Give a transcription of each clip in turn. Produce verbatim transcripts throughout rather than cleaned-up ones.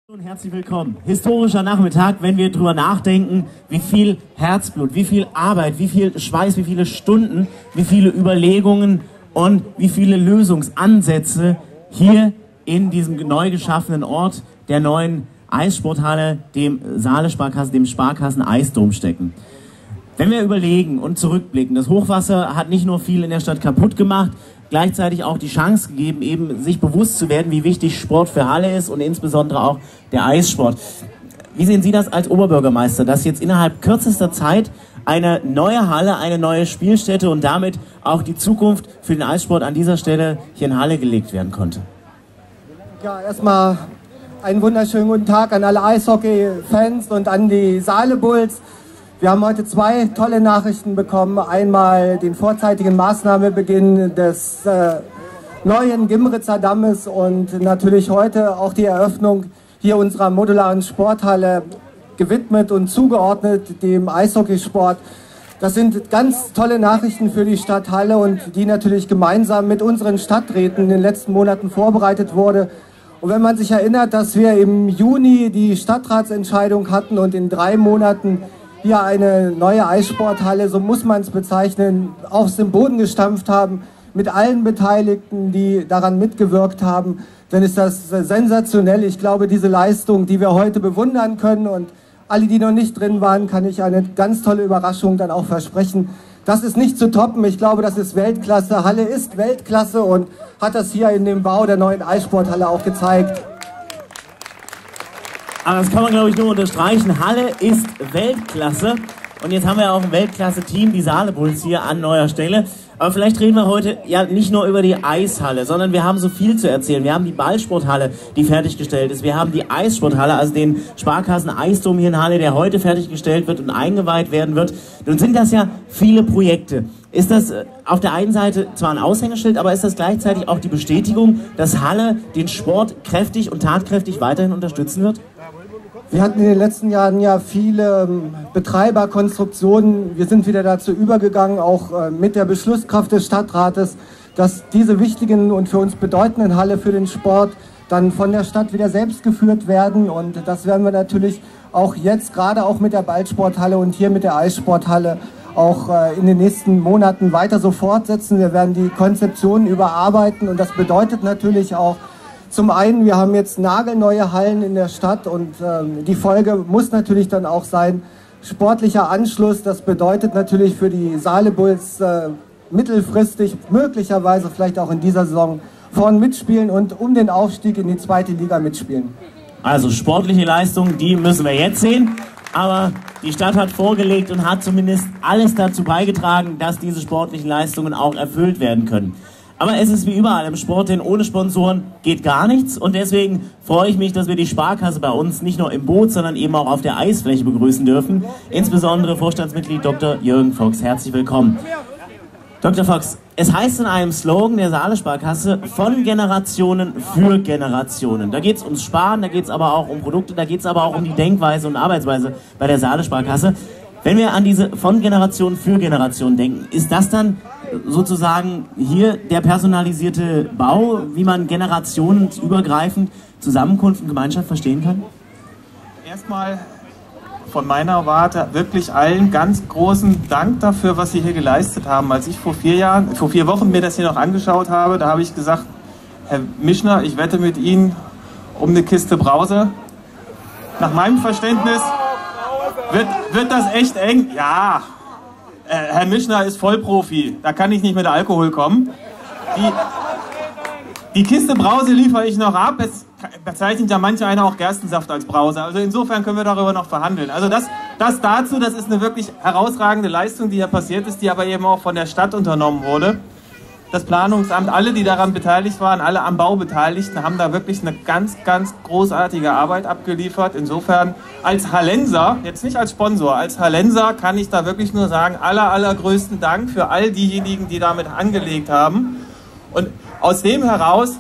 Und herzlich willkommen. Historischer Nachmittag, wenn wir drüber nachdenken, wie viel Herzblut, wie viel Arbeit, wie viel Schweiß, wie viele Stunden, wie viele Überlegungen und wie viele Lösungsansätze hier in diesem neu geschaffenen Ort der neuen Eissporthalle, dem Saale Sparkasse, dem Sparkassen Eisdom stecken. Wenn wir überlegen und zurückblicken, das Hochwasser hat nicht nur viel in der Stadt kaputt gemacht, gleichzeitig auch die Chance gegeben, eben sich bewusst zu werden, wie wichtig Sport für Halle ist und insbesondere auch der Eissport. Wie sehen Sie das als Oberbürgermeister, dass jetzt innerhalb kürzester Zeit eine neue Halle, eine neue Spielstätte und damit auch die Zukunft für den Eissport an dieser Stelle hier in Halle gelegt werden konnte? Ja, erstmal einen wunderschönen guten Tag an alle Eishockey-Fans und an die Saale Bulls. Wir haben heute zwei tolle Nachrichten bekommen. Einmal den vorzeitigen Maßnahmebeginn des äh, neuen Gimritzer Dammes und natürlich heute auch die Eröffnung hier unserer modularen Sporthalle, gewidmet und zugeordnet dem Eishockeysport. Das sind ganz tolle Nachrichten für die Stadt Halle und die natürlich gemeinsam mit unseren Stadträten in den letzten Monaten vorbereitet wurde. Und wenn man sich erinnert, dass wir im Juni die Stadtratsentscheidung hatten und in drei Monaten hier eine neue Eissporthalle, so muss man es bezeichnen, aus dem Boden gestampft haben, mit allen Beteiligten, die daran mitgewirkt haben, dann ist das sensationell. Ich glaube, diese Leistung, die wir heute bewundern können und alle, die noch nicht drin waren, kann ich eine ganz tolle Überraschung dann auch versprechen. Das ist nicht zu toppen. Ich glaube, das ist Weltklasse. Halle ist Weltklasse und hat das hier in dem Bau der neuen Eissporthalle auch gezeigt. Aber das kann man, glaube ich, nur unterstreichen. Halle ist Weltklasse. Und jetzt haben wir auch ein Weltklasse-Team, die Saale Bulls hier an neuer Stelle. Aber vielleicht reden wir heute ja nicht nur über die Eishalle, sondern wir haben so viel zu erzählen. Wir haben die Ballsporthalle, die fertiggestellt ist. Wir haben die Eissporthalle, also den Sparkassen Eisdom hier in Halle, der heute fertiggestellt wird und eingeweiht werden wird. Nun sind das ja viele Projekte. Ist das auf der einen Seite zwar ein Aushängeschild, aber ist das gleichzeitig auch die Bestätigung, dass Halle den Sport kräftig und tatkräftig weiterhin unterstützen wird? Wir hatten in den letzten Jahren ja viele ähm, Betreiberkonstruktionen. Wir sind wieder dazu übergegangen, auch äh, mit der Beschlusskraft des Stadtrates, dass diese wichtigen und für uns bedeutenden Halle für den Sport dann von der Stadt wieder selbst geführt werden. Und das werden wir natürlich auch jetzt, gerade auch mit der Ballsporthalle und hier mit der Eissporthalle, auch äh, in den nächsten Monaten weiter so fortsetzen. Wir werden die Konzeptionen überarbeiten und das bedeutet natürlich auch, zum einen, wir haben jetzt nagelneue Hallen in der Stadt und ähm, die Folge muss natürlich dann auch sein, sportlicher Anschluss. Das bedeutet natürlich für die Saale Bulls äh, mittelfristig, möglicherweise vielleicht auch in dieser Saison, vorn mitspielen und um den Aufstieg in die zweite Liga mitspielen. Also sportliche Leistungen, die müssen wir jetzt sehen. Aber die Stadt hat vorgelegt und hat zumindest alles dazu beigetragen, dass diese sportlichen Leistungen auch erfüllt werden können. Aber es ist wie überall im Sport, denn ohne Sponsoren geht gar nichts. Und deswegen freue ich mich, dass wir die Sparkasse bei uns nicht nur im Boot, sondern eben auch auf der Eisfläche begrüßen dürfen. Insbesondere Vorstandsmitglied Doktor Jürgen Fox. Herzlich willkommen. Doktor Fox, es heißt in einem Slogan der Saale Sparkasse, von Generationen für Generationen. Da geht es ums Sparen, da geht es aber auch um Produkte, da geht es aber auch um die Denkweise und Arbeitsweise bei der Saale Sparkasse. Wenn wir an diese von Generation für Generation denken, ist das dann sozusagen hier der personalisierte Bau, wie man generationenübergreifend Zusammenkunft und Gemeinschaft verstehen kann? Erstmal von meiner Warte wirklich allen ganz großen Dank dafür, was Sie hier geleistet haben. Als ich vor vier Jahren, vor vier Wochen mir das hier noch angeschaut habe, da habe ich gesagt, Herr Mischner, ich wette mit Ihnen um eine Kiste Brause. Nach meinem Verständnis wird, wird das echt eng. Ja, äh, Herr Mischner ist Vollprofi, da kann ich nicht mit Alkohol kommen. Die, die Kiste Brause liefere ich noch ab. Es bezeichnet ja manche einer auch Gerstensaft als Brause. Also insofern können wir darüber noch verhandeln. Also das, das dazu, das ist eine wirklich herausragende Leistung, die hier passiert ist, die aber eben auch von der Stadt unternommen wurde. Das Planungsamt, alle, die daran beteiligt waren, alle am Bau Beteiligten, haben da wirklich eine ganz, ganz großartige Arbeit abgeliefert. Insofern als Hallenser, jetzt nicht als Sponsor, als Hallenser kann ich da wirklich nur sagen, aller, allergrößten Dank für all diejenigen, die damit angelegt haben. Und aus dem heraus,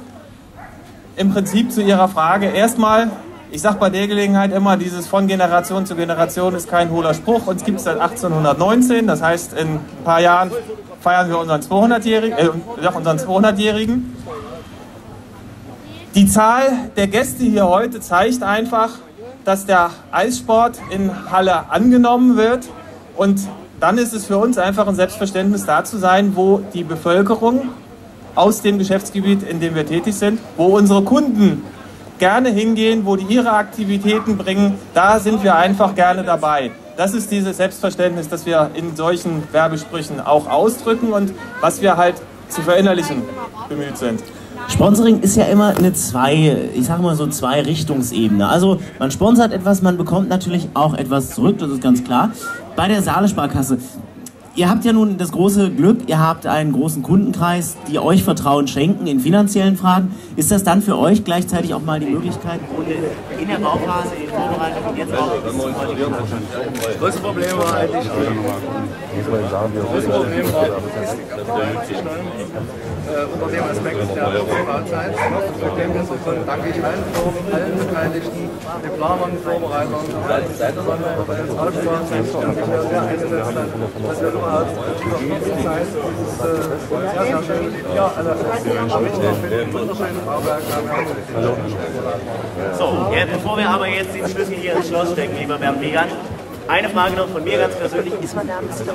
im Prinzip zu Ihrer Frage, erstmal, ich sage bei der Gelegenheit immer, dieses von Generation zu Generation ist kein hohler Spruch. Uns gibt es seit achtzehnhundertneunzehn, das heißt, in ein paar Jahren feiern wir unseren zweihundertjährigen, äh, unseren zweihundertjährigen. Die Zahl der Gäste hier heute zeigt einfach, dass der Eissport in Halle angenommen wird, und dann ist es für uns einfach ein Selbstverständnis, da zu sein, wo die Bevölkerung aus dem Geschäftsgebiet, in dem wir tätig sind, wo unsere Kunden gerne hingehen, wo die ihre Aktivitäten bringen, da sind wir einfach gerne dabei. Das ist dieses Selbstverständnis, das wir in solchen Werbesprüchen auch ausdrücken und was wir halt zu verinnerlichen bemüht sind. Sponsoring ist ja immer eine zwei, ich sag mal so zwei Richtungsebene. Also man sponsert etwas, man bekommt natürlich auch etwas zurück, das ist ganz klar. Bei der Saale-Sparkasse, ihr habt ja nun das große Glück, ihr habt einen großen Kundenkreis, die euch Vertrauen schenken in finanziellen Fragen. Ist das dann für euch gleichzeitig auch mal die Möglichkeit, in der Bauphase, in Vorbereitung und jetzt auch... Das größte Problem war eigentlich, das größte Problem war, äh, unter dem Aspekt der Bauzeit. Mit dem Hintergrund danke ich allen Firmen, allen Beteiligten, den Planern, Vorbereitern, insbesondere das Autobahnsektor und mich sehr eingesetzt hat, dass wir überhaupt dieser Zeit dieses äh, sehr, sehr schöne ja, alle wunderschöne Bauwerk haben. So, ja, bevor wir aber jetzt den Schlüssel hier ins Schloss stecken, lieber Bernd Wiegand, eine Frage noch von mir ganz persönlich. Ist man da ein bisschen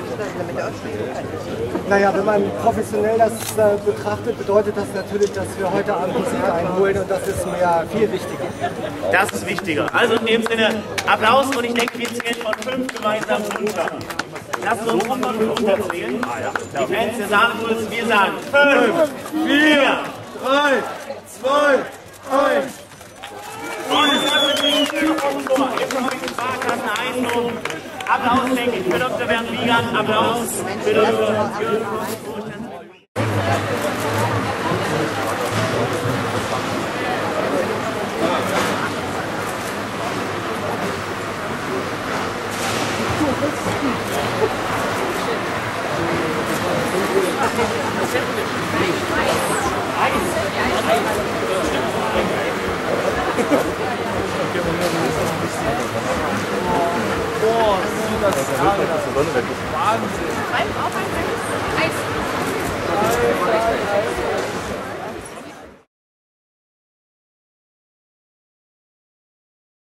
Naja, wenn man professionell das äh, betrachtet, bedeutet das natürlich, dass wir heute Abend Musik einholen, und das ist mir ja viel wichtiger. Das ist wichtiger. Also in dem Sinne Applaus, und ich denke, wir zählen von fünf gemeinsam runter. Lassen wir uns von fünf runterzählen. Die Fans der Saale-Bulls, wir sagen fünf, vier, drei, zwei, eins. Und das ist die Vor. Jetzt kommt die Sparkassen Eisdorf. Applaus, denke ich, für Doktor Bernd Wiegand. Applaus für Doktor Boah, sieht das Wahnsinn. Eis. Eis.